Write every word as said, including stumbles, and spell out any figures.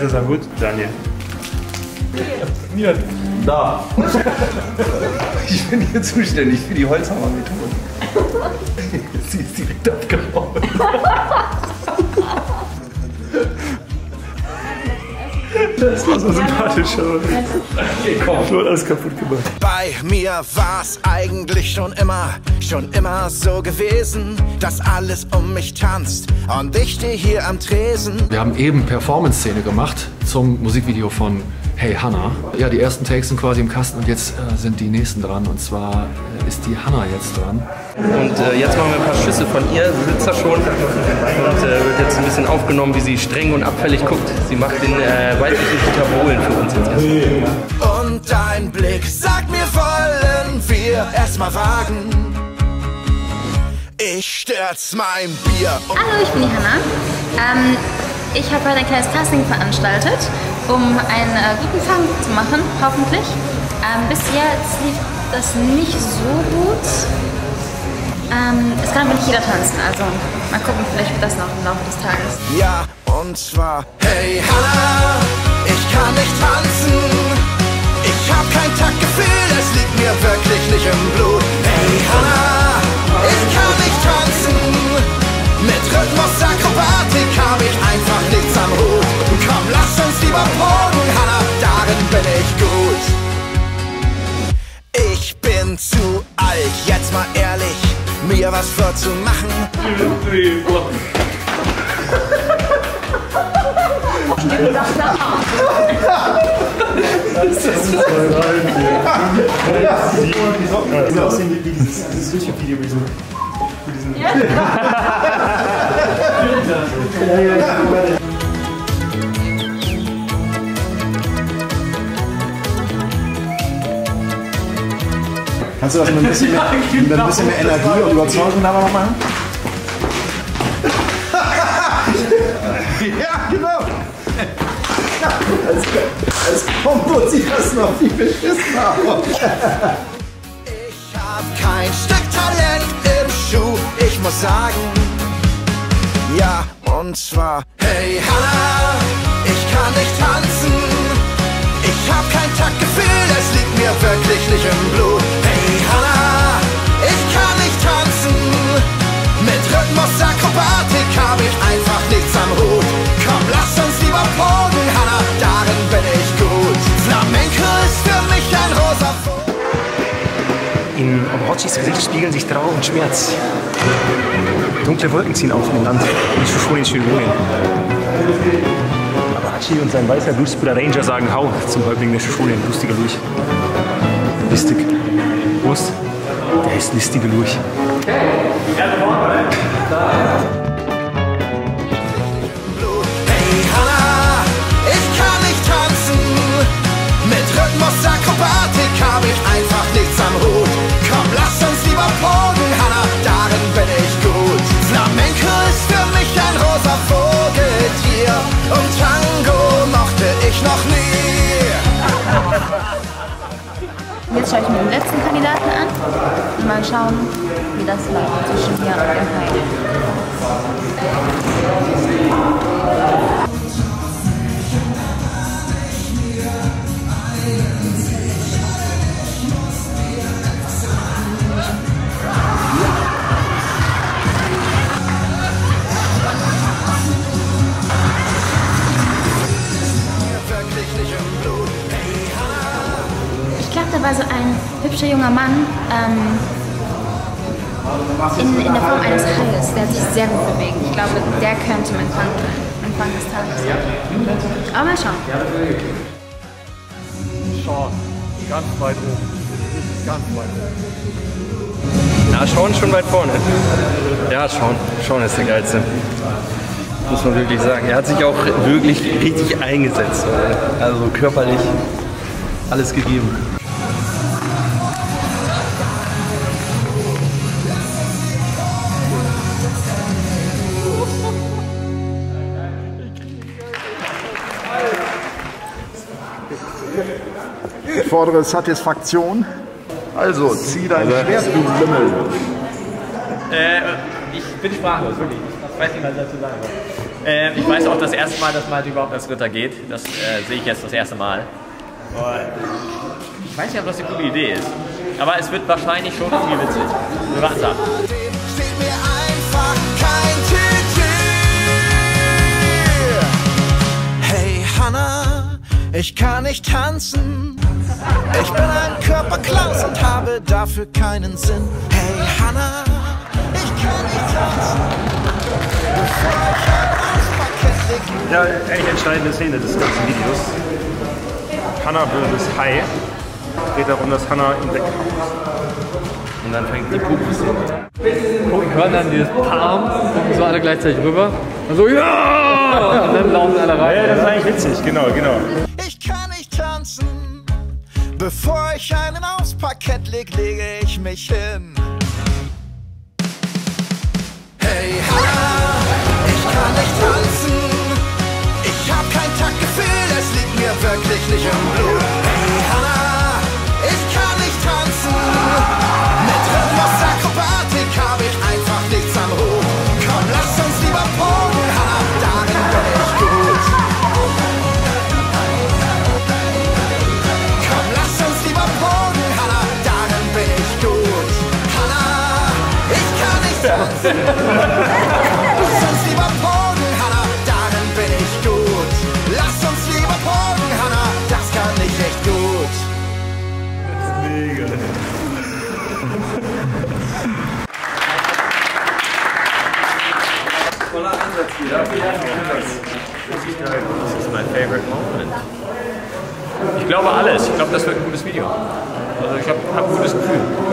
ist ja gut, Daniel. Niemand. Da. Ich bin hier zuständig für die Holzhammer-Methode. Sie ist direkt abgehauen. Das war so sympathisch. Okay, komm. Du hast alles kaputt gemacht. Bei mir war's eigentlich schon immer, schon immer so gewesen, dass alles um mich tanzt und ich stehe hier am Tresen. Wir haben eben Performance-Szene gemacht zum Musikvideo von Hey Hannah. Ja, die ersten Takes sind quasi im Kasten und jetzt äh, sind die nächsten dran. Und zwar äh, ist die Hannah jetzt dran. Und äh, jetzt machen wir ein paar Schüsse von ihr. Sie sitzt da schon und äh, wird jetzt ein bisschen aufgenommen, wie sie streng und abfällig guckt. Sie macht den äh, weiblichen Dieter Bohlen für uns jetzt erstmal. Und dein Blick sagt mir, wollen wir erstmal wagen. Ich stürz mein Bier. Hallo, ich bin die Hannah. Ähm, ich habe heute ein kleines Casting veranstaltet, um einen äh, guten Fang zu machen, hoffentlich. Ähm, bis jetzt lief das nicht so gut. Ähm, es kann aber nicht jeder tanzen, also mal gucken, vielleicht wird das noch im Laufe des Tages. Ja, und zwar, hey Hannah, ich kann nicht tanzen. Ich hab kein Taktgefühl, es liegt mir wirklich nicht im Blut. Hey Hannah, ich kann nicht tanzen. Mit Rhythmus-Akrobatik hab ich einfach nichts am Hut. Komm, lass uns lieber proben, Hannah, darin bin ich gut. Ich bin zu alt, jetzt mal ehrlich, mir was vorzumachen. Das ist so rein hier. Sieht aussehen wie dieses YouTube-Video, wie so. Ja, ja, ja. Kannst du das mit ein bisschen mehr, mit ein bisschen mehr Energie und Überzeugung aber noch machen? Ja, genau. Als, als Kombo sieht das noch viel beschissener aus. Ich hab kein Stück Talent im Schuh, ich muss sagen. Ja, und zwar, hey Hannah, ich kann nicht tanzen. Ich hab kein Taktgefühl, es liegt mir wirklich nicht im Blut. Hey Hannah, ich kann nicht tanzen. Mit Rhythmus-Akrobatik hab ich einfach nichts am Hut. Komm, lass uns lieber proben, Hannah, darin bin ich gut. Flamenco ist für mich ein rosa Vogel. In Obrotschis Gesicht spiegeln sich Trauer und Schmerz. Dunkle Wolken ziehen auf dem Land, nicht so schön schön wohnen. Aber Hachi und sein weißer Bluesbruder Ranger sagen Hau zum Häuptling der Schule in lustiger Lurch. Listig. Prost. Der heißt listige Lurch. Hey Hannah, ich kann nicht tanzen. Mit Rhythmus-Akrobatik hab ich einfach nichts am Hut. Komm, lass uns lieber proben, Hannah, darin bin ich gut. Flamenco ist für mich ein rosa Vogeltier und Tango mochte ich noch nie. Jetzt schaue ich mir den letzten Kandidaten an und mal schauen, wie das läuft zwischen mir und dem Heidi. Ich glaube, da war so ein hübscher junger Mann ähm, in, in der Form eines Haies, der hat sich sehr gut bewegt. Ich glaube, der könnte mein Fang, mein Fang des Tages. Aber mal schauen. Sean, ganz weit oben. Ganz weit oben. Ja, Sean schon weit vorne. Ja, Sean. Sean ist der Geilste. Muss man wirklich sagen. Er hat sich auch wirklich richtig eingesetzt. Also körperlich alles gegeben. Ich fordere Satisfaktion. Also, zieh dein Schwert, du Lümmel. Äh, ich bin sprachlos, wirklich. Ich weiß nicht, was ich dazu sagen soll. Äh, ich weiß auch das erste Mal, dass Malte überhaupt als Ritter geht. Das äh, sehe ich jetzt das erste Mal. Ich weiß nicht, ob das eine gute Idee ist. Aber es wird wahrscheinlich schon irgendwie witzig. Wir warten ab. Steht mir einfach kein Titel. Hey Hannah, ich kann nicht tanzen. Ich bin ein Körperklaus und habe dafür keinen Sinn. Hey Hannah, ich kann nicht tanzen. Bevor ich ein Eisparkett leg. Ja, eigentlich entscheidende Szene des ganzen Videos. Hannah versus Hai. Geht darum, dass Hannah ihn weghaut. Und dann fängt die Pupu-Szene an. Gucken, hören dann dieses Pam, gucken so alle gleichzeitig rüber. Und so, ja! Und dann laufen alle rein. Ja, das ist eigentlich witzig, genau, genau. Ich kann nicht tanzen. Bevor ich einen aufs Parkett leg, lege ich mich hin. Hey Hannah, ich kann nicht tanzen. Ich hab kein Taktgefühl, es liegt mir wirklich nicht im Blut. Hey Hannah, ich kann nicht tanzen. Mit Rhythmus-Akrobatik hab ich einfach nichts am Hut. Komm, lass uns lieber proben, Hannah, darin bin ich gut. Komm, lass uns lieber proben, Hannah, darin bin ich gut. Hannah, ich kann nicht tanzen. Lass uns lieber proben, Hannah, darin bin ich gut. Lass uns lieber proben, Hannah, das kann ich echt gut. Toller Ansatz hier. Das ist mein favorite moment. Ich glaube alles. Ich glaube, das wird ein gutes Video. Also ich habe hab ein gutes Gefühl.